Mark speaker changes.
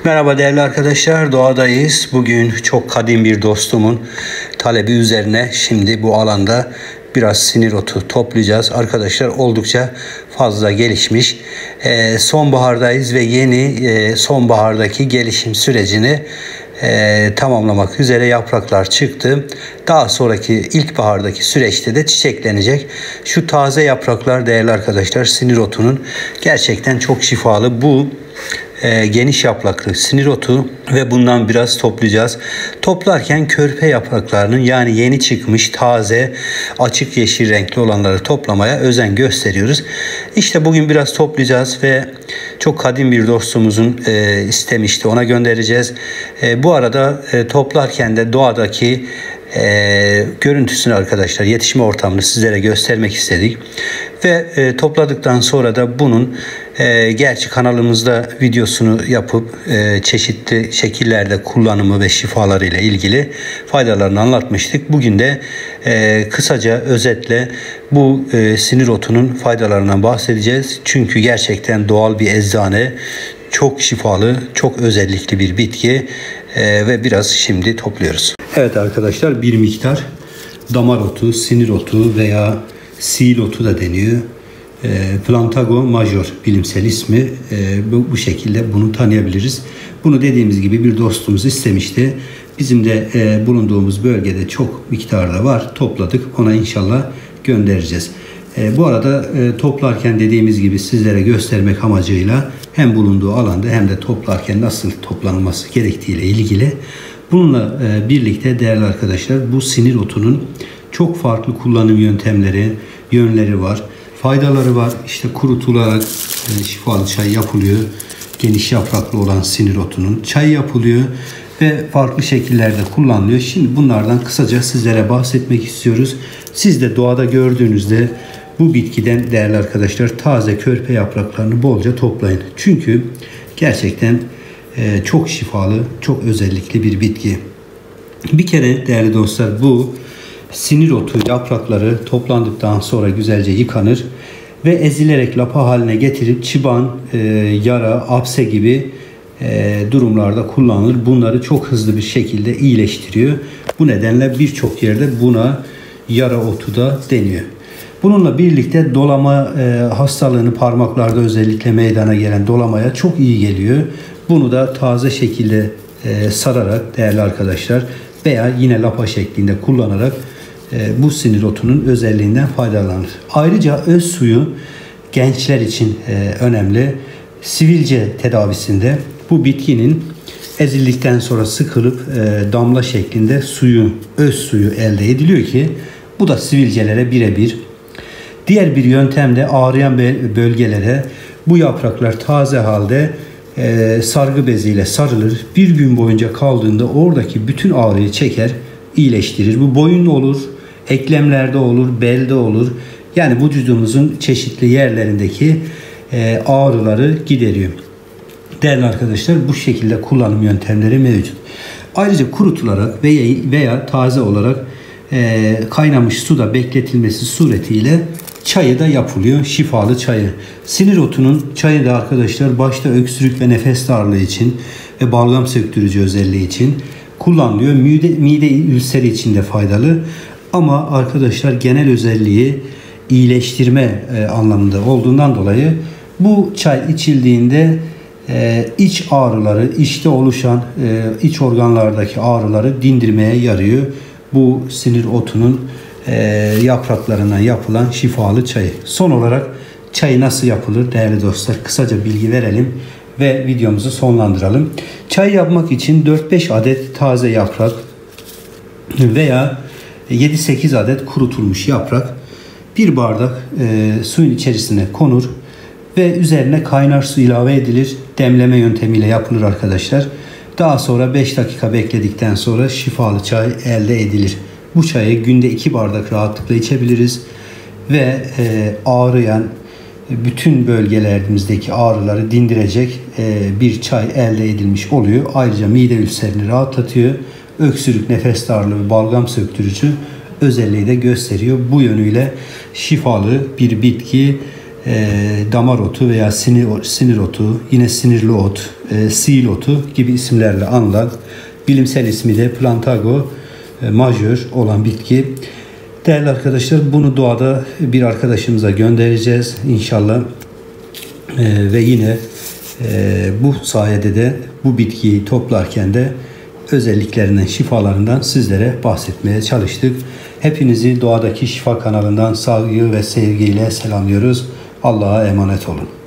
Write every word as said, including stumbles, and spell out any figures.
Speaker 1: Merhaba değerli arkadaşlar, doğadayız. Bugün çok kadim bir dostumun talebi üzerine şimdi bu alanda biraz sinir otu toplayacağız. Arkadaşlar oldukça fazla gelişmiş. Ee, sonbahardayız ve yeni e, sonbahardaki gelişim sürecini e, tamamlamak üzere yapraklar çıktı. Daha sonraki ilkbahardaki süreçte de çiçeklenecek. Şu taze yapraklar değerli arkadaşlar sinir otunun gerçekten çok şifalı. Bu E, geniş yapraklı sinir otu ve bundan biraz toplayacağız. Toplarken körpe yapraklarının yani yeni çıkmış taze açık yeşil renkli olanları toplamaya özen gösteriyoruz. İşte bugün biraz toplayacağız ve çok kadim bir dostumuzun e, istemişti, ona göndereceğiz. E, bu arada e, toplarken de doğadaki E, görüntüsünü arkadaşlar yetişme ortamını sizlere göstermek istedik ve e, topladıktan sonra da bunun e, gerçi kanalımızda videosunu yapıp e, çeşitli şekillerde kullanımı ve şifaları ile ilgili faydalarını anlatmıştık. Bugün de e, kısaca özetle bu e, sinir otunun faydalarından bahsedeceğiz. Çünkü gerçekten doğal bir eczane, çok şifalı, çok özellikli bir bitki ee, ve biraz şimdi topluyoruz. Evet arkadaşlar, bir miktar damar otu, sinir otu veya sil otu da deniyor. E, Plantago major bilimsel ismi. E, bu, bu şekilde bunu tanıyabiliriz. Bunu dediğimiz gibi bir dostumuz istemişti. Bizim de e, bulunduğumuz bölgede çok miktarda var. Topladık. Ona inşallah göndereceğiz. E, bu arada e, toplarken dediğimiz gibi sizlere göstermek amacıyla hem bulunduğu alanda hem de toplarken nasıl toplanılması gerektiğiyle ilgili. Bununla e, birlikte değerli arkadaşlar bu sinir otunun çok farklı kullanım yöntemleri, yönleri var. Faydaları var. İşte kurutularak e, şifalı çay yapılıyor. Geniş yapraklı olan sinir otunun çay yapılıyor ve farklı şekillerde kullanılıyor. Şimdi bunlardan kısaca sizlere bahsetmek istiyoruz. Siz de doğada gördüğünüzde bu bitkiden değerli arkadaşlar taze körpe yapraklarını bolca toplayın. Çünkü gerçekten e, çok şifalı, çok özellikli bir bitki. Bir kere değerli dostlar bu sinir otu yaprakları toplandıktan sonra güzelce yıkanır ve ezilerek lapa haline getirip çıban, e, yara, apse gibi e, durumlarda kullanılır. Bunları çok hızlı bir şekilde iyileştiriyor. Bu nedenle birçok yerde buna yara otu da deniyor. Bununla birlikte dolama e, hastalığını parmaklarda özellikle meydana gelen dolamaya çok iyi geliyor. Bunu da taze şekilde e, sararak değerli arkadaşlar veya yine lapa şeklinde kullanarak e, bu sinir otunun özelliğinden faydalanır. Ayrıca öz suyu gençler için e, önemli. Sivilce tedavisinde bu bitkinin ezildikten sonra sıkılıp e, damla şeklinde suyu, öz suyu elde ediliyor ki bu da sivilcelere birebir. Diğer bir yöntem de ağrıyan bölgelere bu yapraklar taze halde e, sargı beziyle sarılır. Bir gün boyunca kaldığında oradaki bütün ağrıyı çeker, iyileştirir. Bu boyunda olur, eklemlerde olur, belde olur. Yani vücudumuzun çeşitli yerlerindeki e, ağrıları gideriyor. Değerli arkadaşlar bu şekilde kullanım yöntemleri mevcut. Ayrıca kurutularak veya, veya taze olarak e, kaynamış suda bekletilmesi suretiyle çayı da yapılıyor. Şifalı çayı. Sinir otunun çayı da arkadaşlar başta öksürük ve nefes darlığı için ve balgam söktürücü özelliği için kullanılıyor. Mide, mide ülseri için de faydalı. Ama arkadaşlar genel özelliği iyileştirme e, anlamında olduğundan dolayı bu çay içildiğinde e, iç ağrıları, içte oluşan e, iç organlardaki ağrıları dindirmeye yarıyor. Bu sinir otunun e, yapraklarından yapılan şifalı çayı. Son olarak çayı nasıl yapılır değerli dostlar? Kısaca bilgi verelim ve videomuzu sonlandıralım. Çay yapmak için dört beş adet taze yaprak veya yedi sekiz adet kurutulmuş yaprak bir bardak e, suyun içerisine konur ve üzerine kaynar su ilave edilir. Demleme yöntemiyle yapılır arkadaşlar. Daha sonra beş dakika bekledikten sonra şifalı çay elde edilir. Bu çayı günde iki bardak rahatlıkla içebiliriz ve e, ağrıyan bütün bölgelerimizdeki ağrıları dindirecek e, bir çay elde edilmiş oluyor. Ayrıca mide ülserini rahatlatıyor. Öksürük, nefes darlığı, balgam söktürücü özelliği de gösteriyor. Bu yönüyle şifalı bir bitki. e, damar otu veya sinir, sinir otu, yine sinirli ot, e, sil otu gibi isimlerle anılan, bilimsel ismi de Plantago e, major olan bitki. Değerli arkadaşlar, bunu doğada bir arkadaşımıza göndereceğiz inşallah. E, ve yine e, bu sayede de bu bitkiyi toplarken de özelliklerinden, şifalarından sizlere bahsetmeye çalıştık. Hepinizi Doğadaki Şifa kanalından saygı ve sevgiyle selamlıyoruz. Allah'a emanet olun.